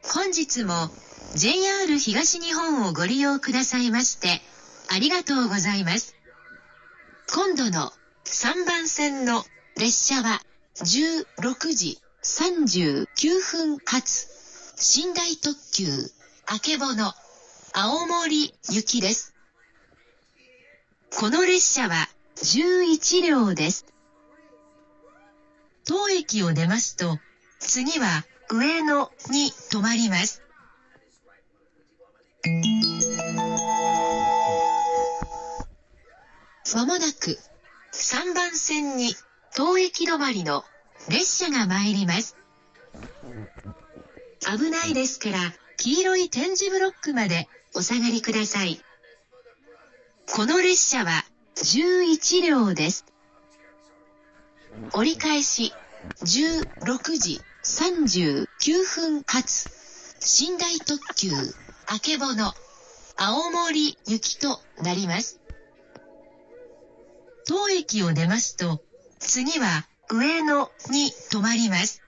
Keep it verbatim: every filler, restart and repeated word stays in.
本日も ジェイアール 東日本をご利用くださいましてありがとうございます。今度のさんばん線の列車はじゅうろくじさんじゅうきゅうふん発寝台特急あけぼの青森行きです。この列車はじゅういちりょうです。当駅を出ますと、次は上野に停まります。まもなくさんばん線に当駅止まりの列車が参ります。危ないですから黄色い点字ブロックまでお下がりください。この列車はじゅういちりょうです。折り返しじゅうろくじさんじゅうきゅうふん発寝台特急あけぼの青森行きとなります。当駅を出ますと、次は上野に停まります。